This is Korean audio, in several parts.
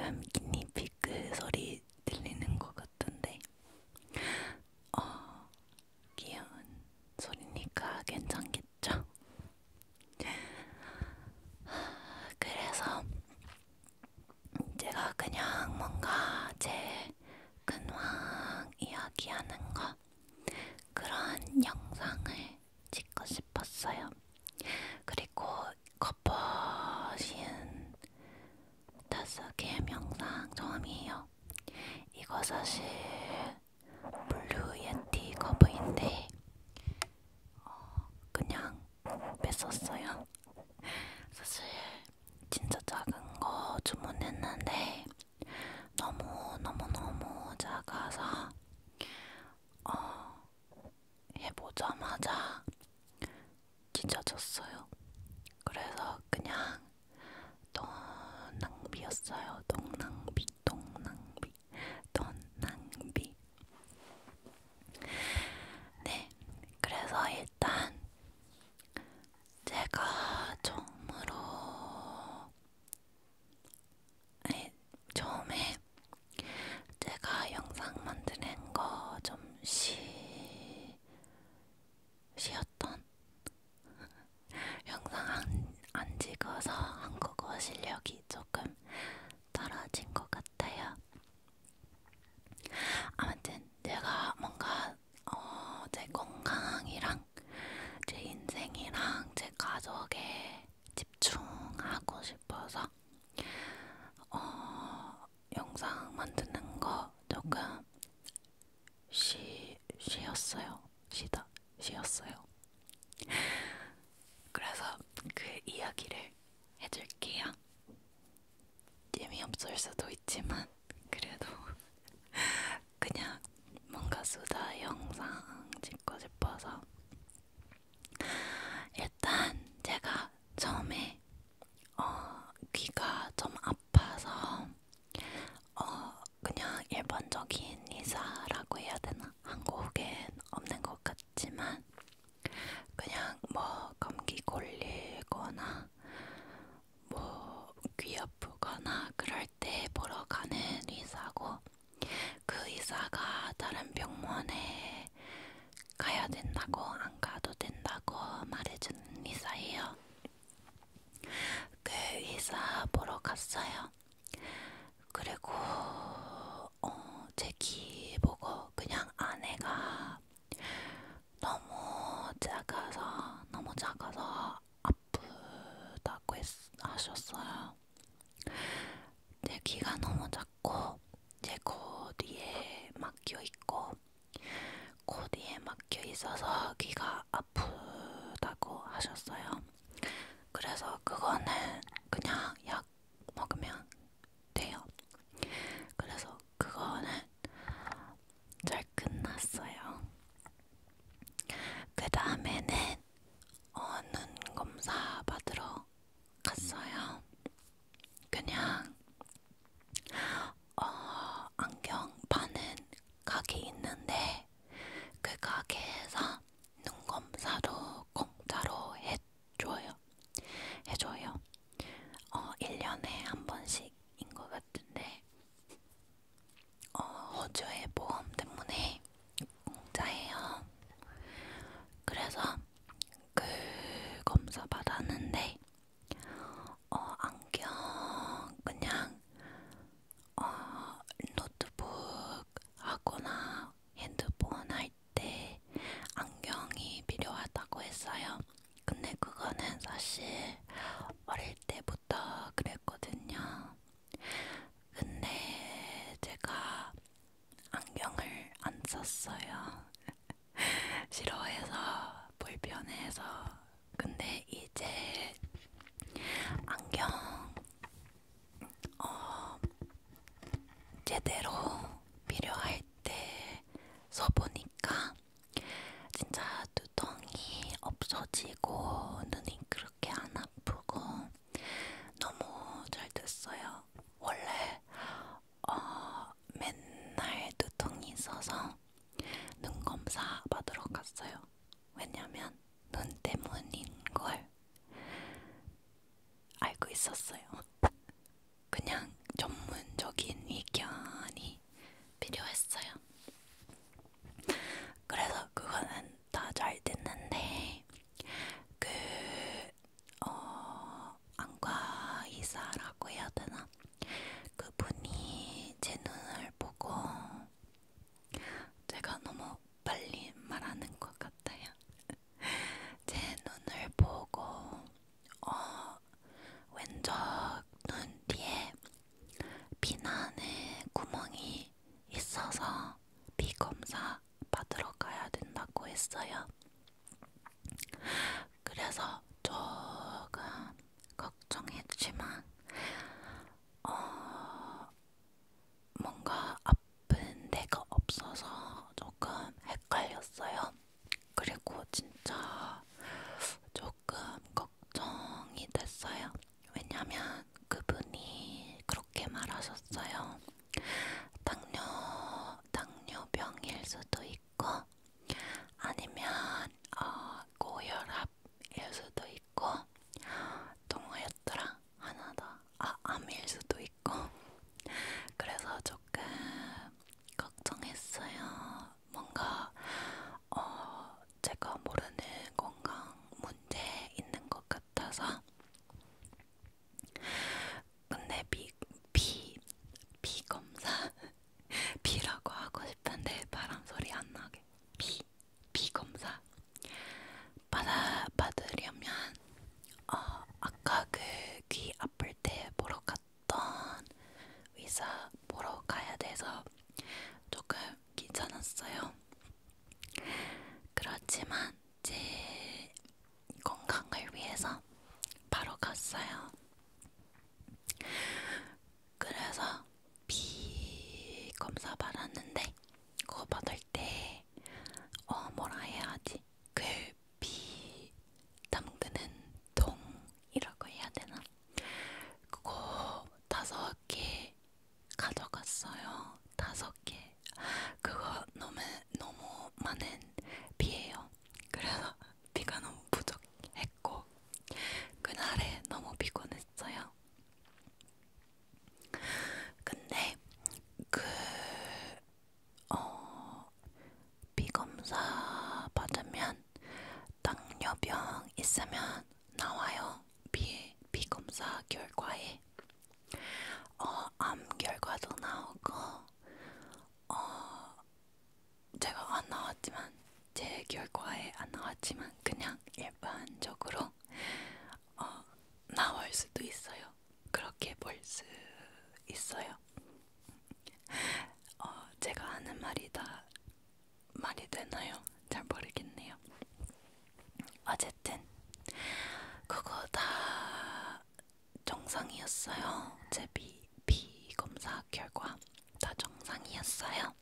지금 기니피그 소리 들리는 것 같은데, 귀여운 소리니까 괜찮겠죠? 그래서 제가 그냥 뭔가 제 근황 이야기하는 거 그런 영상을 찍고 싶었어요. 그리고 겉버신 5개의 영상 처음이에요. 이거 사실 블루 예티 커버인데 그냥 뺐었어요. 사실 진짜 작은 거 주문했는데 너무 작아서 해보자마자 찢어졌어요. 그래서 그냥 돈 낭비였어요. 돈 낭비. 네, 그래서 일단 제가 처음에 제가 영상 만드는 거 좀 쉬었던 영상 안 찍어서 한국어 실력이 조금 떨어진 것 같아요. 아무튼 제가 뭔가 제 건강이랑 제 인생이랑 제 가족에 집중하고 싶어서 영상 만드는 거 조금 쉬었어요. 그래서 그 이야기를 해줄게요. 재미없을 수도 있지만 그래도 그냥 뭔가 수다 영상 찍고 싶어서 일단 제가 처음에 귀가 좀 아파서 그냥 일반적인 이사라고 해야 되나? 한국엔 없는 것 같지만 그냥 뭐 감기 걸리거나 뭐 귀 아프거나 그럴 때 보러 가는 의사고 그 의사가 다른 병원에 가야 된다고 안 가도 된다고 말해주는 의사예요. 그 의사 보러 갔어요. 그리고 제 귀 보고 그냥 아내가 너무 작아서 아프다고 하셨어요. 제 귀가 너무 작고 제 코 뒤에 막혀 있고 코 뒤에 막혀 있어서 귀가 아프다고 하셨어요. 그래서 그거는 그냥 약 먹으면 돼요. 그래서 그거는 잘 끝났어요. 그 다음에는 눈 검사 받으러 갔어요. 그냥 안경 파는 가게 있는데 그 가게에서 눈 검사도 공짜로 해줘요. 1년에 한 번씩인 것 같은데 호주의 보험 때문에 공짜예요. 그래서 그 검사 받았는데 안경 그냥 노트북 하거나 핸드폰 할 때 안경이 필요하다고 했어요. 근데 그거는 사실 어릴 때부터 그랬거든요. 근데 제가 안경을 안 썼어요. 싫어해서 불편해서. 근데 이제 안경 제대로 필요할 때 써보니까 진짜 두통이 없어지고 눈이 그렇게 안 아프고 너무 잘 됐어요. 원래 맨날 두통이 있어서 눈 검사 받으러 갔어요. 왜냐면 눈 때문인 걸 알고 있었어요. 그냥 전문적인 의사 보러 가야 돼서 조금 귀찮았어요. 그렇지만 제 건강을 위해서 바로 갔어요. 그래서 피 검사 받았는데 그거 받을 때 뭐라 해야 하지? 그 피 담그는 통이라고 해야 되나? 그거 5개 가져갔어요. 5개. 그거 너무 많은 피예요. 그래서 피가 너무 부족했고 그날에 너무 피곤했어요. 근데 피검사 받으면 당뇨병 있으면 나와요. 피검사 결과에 암 결과도 나오고 제가 안 나왔지만 제 결과에 안 나왔지만 그냥 일반적으로 나올 수도 있어요. 그렇게 볼 수 있어요. 제가 하는 말이 다 말이 되나요? 잘 모르겠네요. 어쨌든 그거 다 정상이었어요. 제 피 검사 결과 다 정상이었어요.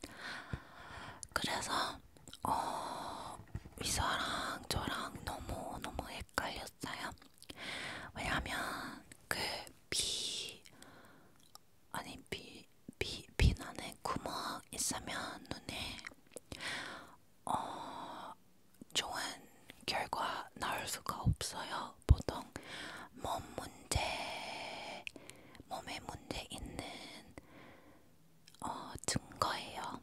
그래서 의사랑 저랑 너무 헷갈렸어요. 왜냐면 그 피난에 구멍 있으면 눈에 좋은 결과 나올 수가 없어요. 보통 몸에 문제 있는 증거예요.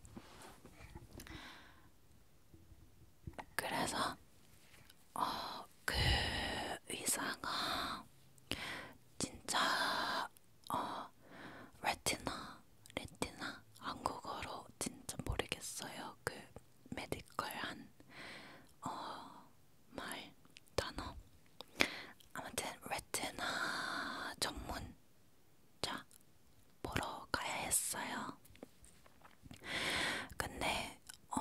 그래서 그 의사가 진짜 레티나 한국어로 진짜 모르겠어요. 그 메디컬한 말 단어. 아무튼 레티나 전문자 보러 가야 했어요. 근데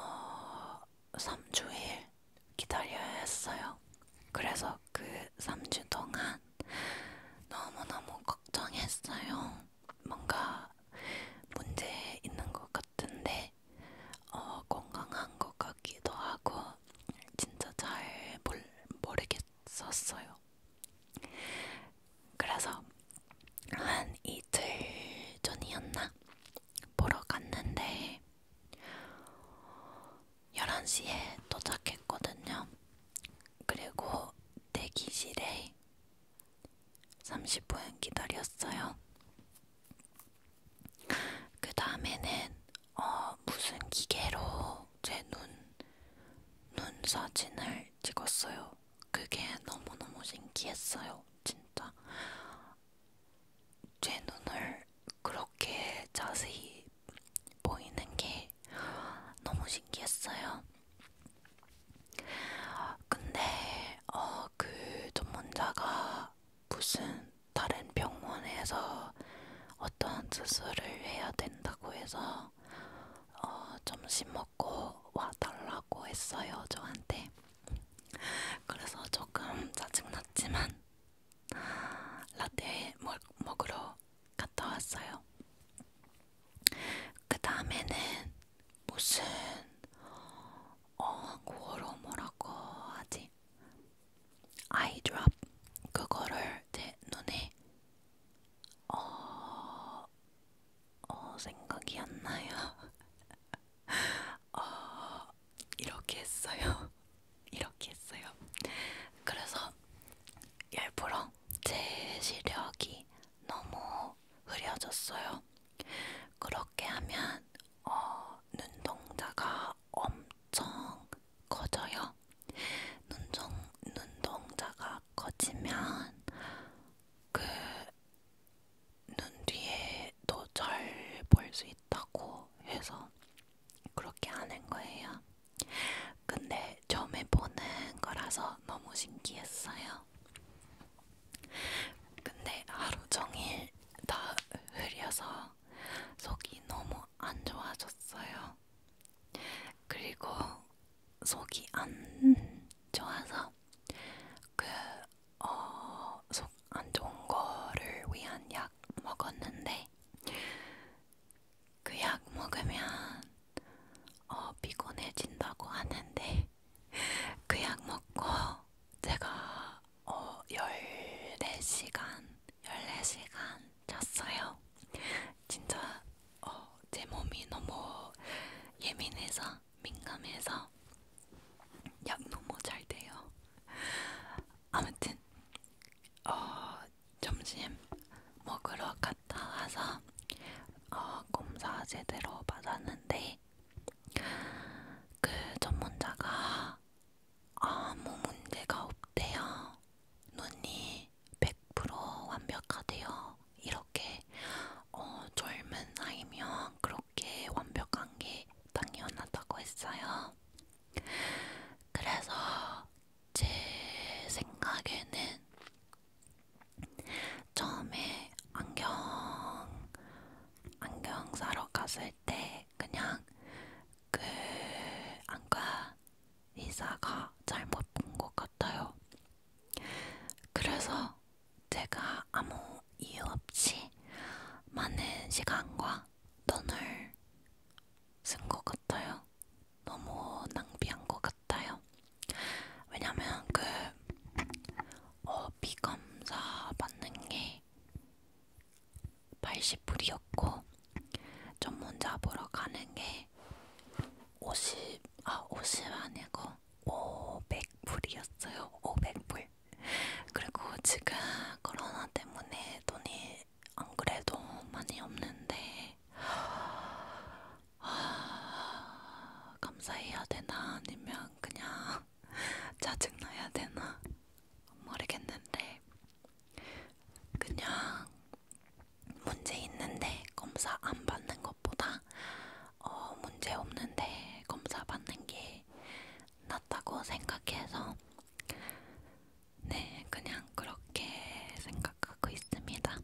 3주일 기다려야 했어요. 그래서 그 3주 동안 너무너무 걱정했어요. 뭔가 문제 있는 것 같은데 건강한 것 같기도 하고 진짜 잘 모르겠었어요. 그래서 한 이틀 전이었나 보러 갔는데 11시에 도착했거든요. 그리고 대기실에 30분 기다렸어요. 그 다음에는 무슨 기계로 제 눈 사진을 찍었어요. 그게 너무너무 신기했어요. 진짜 제 눈을 그렇게 자세히 보이는 게 너무 신기했어요. 근데 그 전문자가 무슨 다른 병원에서 어떤 수술을 해야 된다고 해서 점심 먹고 와달라고 했어요, 저한테. 그래서 조금 짜증났지만 라떼 먹으러 갔다 왔어요. 그 다음에는 무슨 한국어로 뭐라고 하지? 아이드롭 그거를 제 눈에 생각이 안 나요. 이렇게 했어요. 이렇게 했어요. 그래서 일부러 제 시력이 너무 흐려졌어요. 그렇게 하면 눈동자가 엄청 커져요. 눈동자가 커지면 그 눈 뒤에 더 잘 볼 수 있다고 해서 그렇게 하는 거예요. 근데 처음에 보는 거라서 너무 신기했어요. 근데 하루 종일 다 흐려서 아무 이유 없이 많은 시간과 돈을 쓴 것 같아요. 너무 낭비한 것 같아요. 왜냐면 비검사 받는 게 80불이었고 전문자 보러 가는 게 50 아니고 500불이었어요. 500불. 그리고 지금 코로나 때문에 돈이 안 그래도 많이 없는데 감사해야 되나 아니면 그냥 짜증나야 되나 모르겠는데 그냥 문제 있는데 검사 안 받는 것보다 문제 없는데 검사 받는 게 낫다고 생각해서 네, 그냥 그렇게 생각하고 있습니다.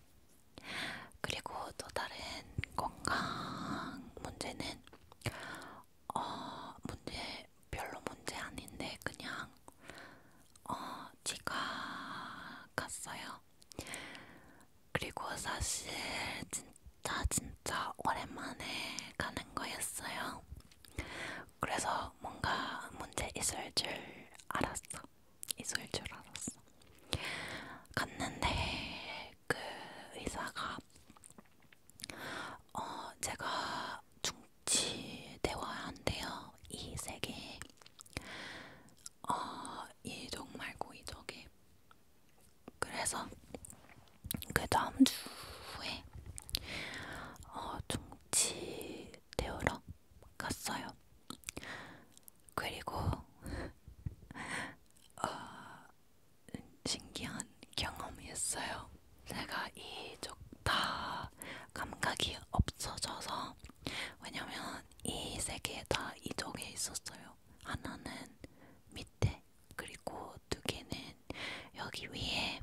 그리고 또 다른 건강 문제는 별로 문제 아닌데 그냥 치과 갔어요. 그리고 사실 진짜 오랜만에 가는 거였어요. 그래서 뭔가 문제 있을 줄 알았어. 갔는데 그 의사가 제가 중지되어야 한대요. 이 세계에 이쪽 말고 이쪽에. 그래서 그 다음 주에 중지되으러 갔어요. 그리고 신기한 경험이었어요. 제가 이쪽 다 감각이 없어져서 왜냐면 이 세 개 다 이쪽에 있었어요. 하나는 밑에 그리고 두 개는 여기 위에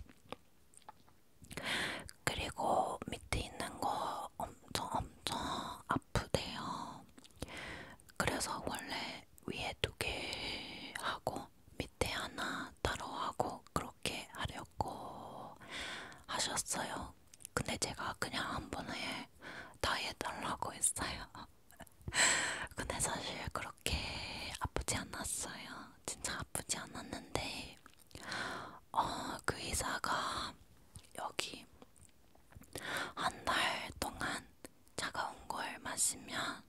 그리고 밑에 있는 거 엄청 아프대요. 그래서 원래 위에 두 개 하고 밑에 하나 따로 하고 그렇게 하려고 하셨어요. 근데 제가 그냥 한 번에 다 해달라고 했어요. 근데 사실 그렇게 아프지 않았어요. 진짜 아프지 않았는데 그 의사가 여기 한 달 동안 차가운 걸 마시면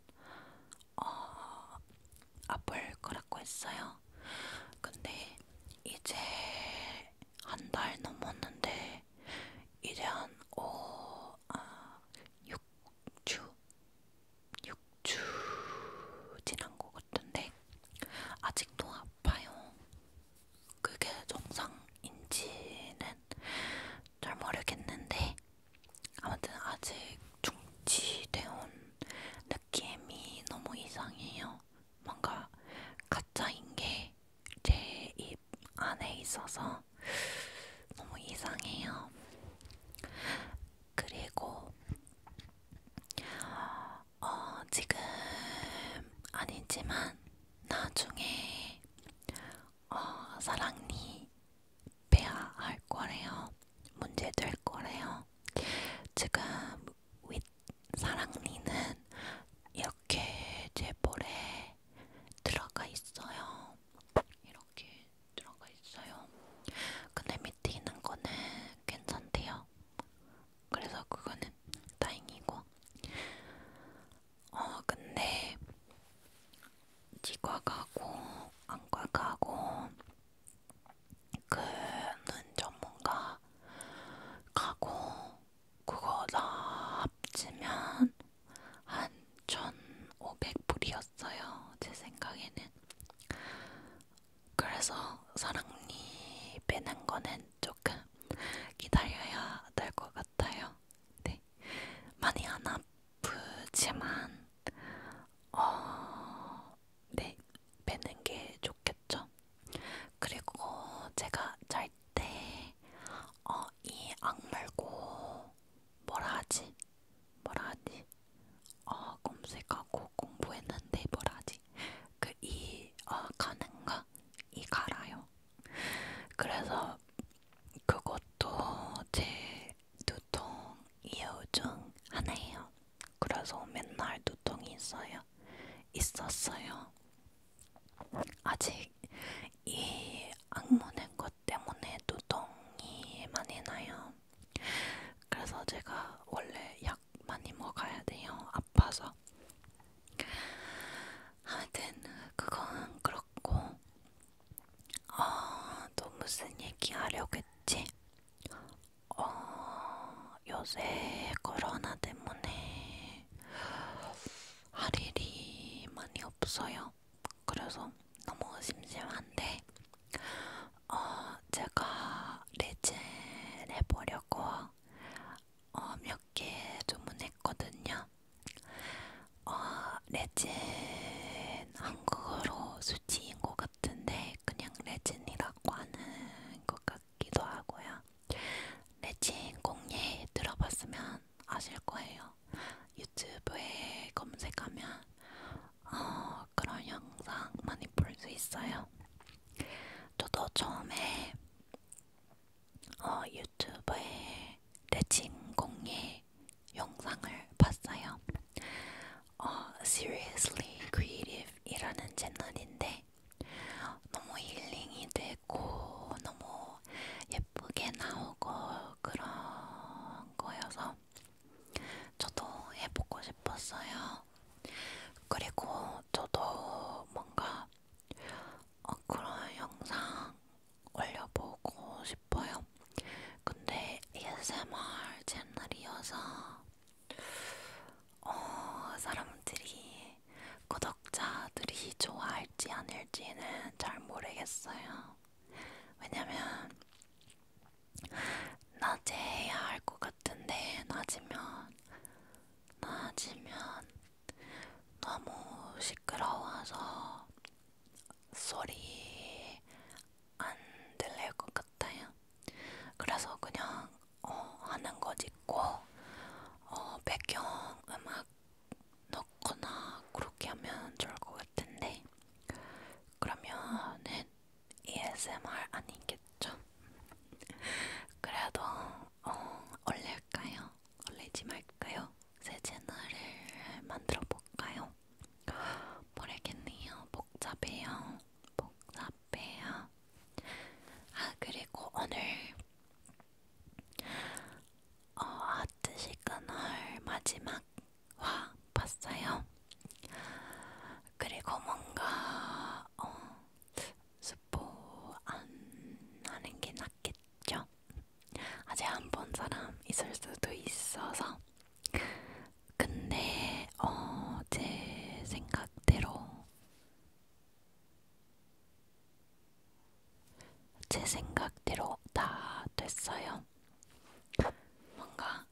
아플 거라고 했어요. 근데 이제 한 달 넘었는데 이제 한 6주? 6주 지난 것 같은데 아직도 아파요. 그게 정상인지는 잘 모르겠는데 아무튼 아직 중지되온 느낌이 너무 이상해요. 뭔가 가짜인 게 제 입 안에 있어서 너무 이상해요. 그리고 지금 아니지만 나중에 사랑니 빼야 할 거래요. 문제 될 거래요. 지금 윗 사랑니는 이렇게 제 볼에 들어가 있어요. 이렇게 들어가 있어요. 근데 밑에 있는 거는 괜찮대요. 그래서 그거는 다행이고. 근데 치과 가고 안과 가고 그 눈 전문가 가고 그거 다 합치면 한 1,500불이었어요. 제 생각에는. 그래서 사랑니 빼는 거는 조금 기다려야 될 것 같아요. 네. 많이 안 아프지만 네, 빼는 게 좋겠죠. 그리고 제가 잘 때 이 악물고 뭐라 하지? 검색하고 공부했는데 뭐라 하지? 가는 거? 이 갈아요. 그래서 그것도 제 있었어요. 아직 이 악몽 낸것 때문에 두통이 많이 나요. 그래서 제가 원래 약 많이 먹어야 돼요. 아파서. 하여튼 그건 그렇고 또 무슨 얘기 하려고 했지? 요새 코로나 때문에 할 일이 많이 없어요. 그래서 너무 심심한데 제가 레진 해보려고 몇 개 주문했거든요. 레진 한국어로 수지인 것 같은데 그냥 레진이라고 하는 것 같기도 하고요. 레진 공예 들어봤으면 아실 거예요. 유튜브에 검색하면 그런 영상 많이 볼 수 있어요. 저도 처음에 유튜브에 레진 공예 영상을 봤어요. Seriously Creative 이라는 채널인데 너무 힐링이 되고 너무 예쁘게 나오고 그런 거여서 저도 해보고 싶었어요. 그리고 저도 뭔가 그런 영상 올려보고 싶어요. 근데 ASMR 채널이어서 사람들이 구독자들이 좋아할지 아닐지는 잘 모르겠어요. 왜냐면 낮에 해야 할 것 같은데 낮이면 너무 시끄러워서 소리 안 들릴 것 같아요. 그래서 그냥 하는 거 짓고 배경 음악 넣거나 그렇게 하면 좋을 것 같은데 그러면은 ASMR 아니겠죠? 그래도 올릴까요? 올리지 말까요? 새 채널을 만들어 볼까요? 모르겠네요. 복잡해요. 복잡해요. 그리고 오늘 하트 시그널 마지막 화 봤어요. 그리고 뭔가 스포 안 하는 게 낫겠죠? 아직 안 본 사람 있을 수도 있어서. 근데 제 생각대로 다 됐어요. 뭔가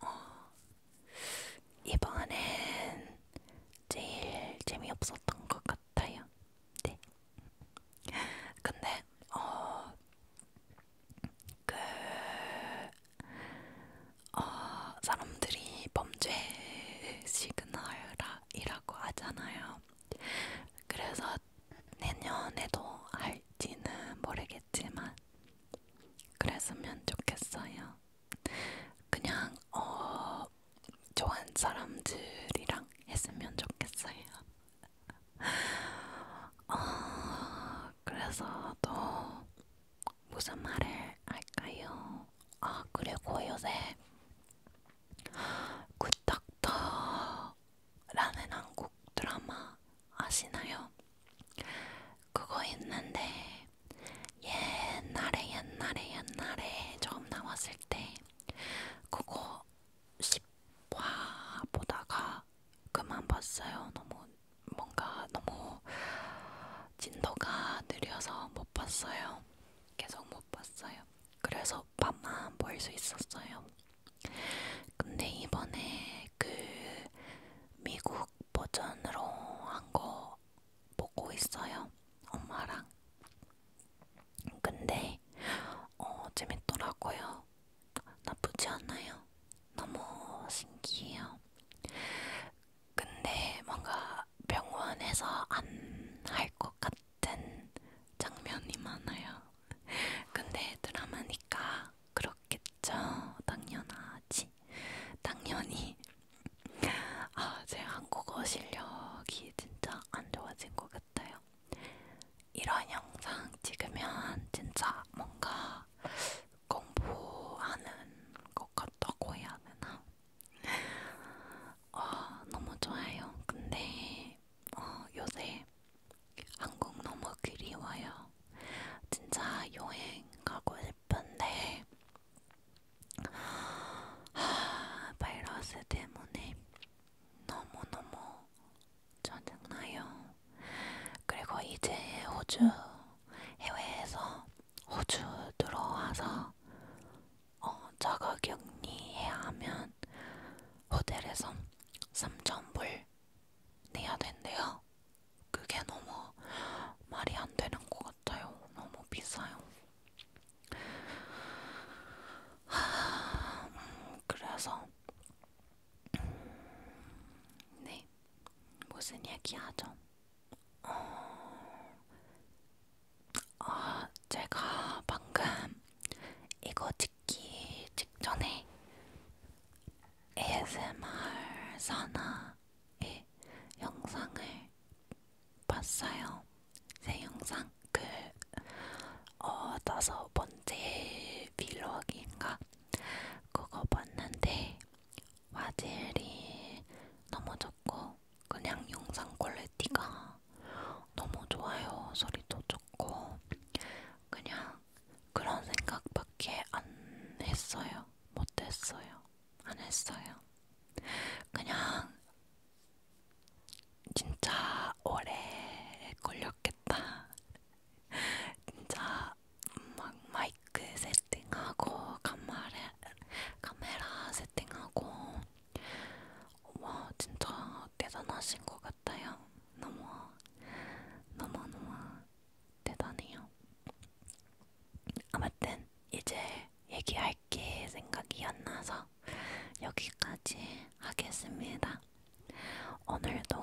이번엔 제일 재미없었던 것 같아요. 네. 근데 그 사람들이 범죄 시그널이라고 하잖아요. 그래서 내년에도 할지는 모르겠지만 그랬으면 좋겠어요. 그냥 좋은 사람들이랑 했으면 좋겠어요. 그래서 또 무슨 말을 할까요? 그리고 요새 굿닥터라는 한국 드라마 아시나요? 그거 있는데 옛날에 처음 나왔을 때 그거 10화 보다가 그만 봤어요. 너무 진도가 느려서 못 봤어요. 계속 못 봤어요. 그래서 밤만 볼 수 있었어요. 근데 이번에 그 미국 버전으로 한 거 보고 있어요. 엄마랑. 근데 재밌더라고요. 나쁘지 않아요. 너무 신기해요. 근데 뭔가 병원에서 안 할 것 같은 장면이 많아요. 근데 드라마니까 그렇겠죠. 같아서. 네, 무슨 얘기하죠? 제가 방금 이거 찍기 직전에 ASMR 사나의 영상을 봤어요. 새 영상 다섯 번째 빌로그인가 그거 봤는데 화질이 너무 좋고 그냥 영상 퀄리티가 너무 좋아요. 소리도 좋고 그냥 그런 생각밖에 안 했어요. 못했어요. 안 했어요. 그냥 진짜 오래 걸렸겠다. 진짜 막 마이크 세팅하고 카메라 세팅하고 와 진짜 대단하신 것 같아요. 너무 대단해요. 아무튼 이제 얘기할 게 생각이 안 나서 여기까지 하겠습니다. 오늘도